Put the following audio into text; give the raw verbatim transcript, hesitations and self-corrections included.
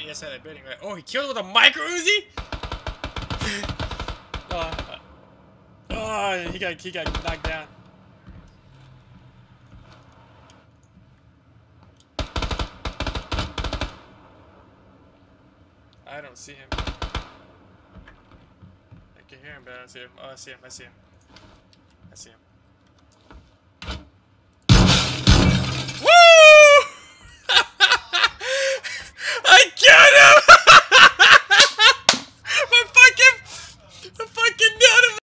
yes, that building, right? Oh, he killed with a micro Uzi? uh, oh, he got, he got knocked down. I don't see him. I can hear him, but I don't see him. Oh, I see him. I see him. I see him.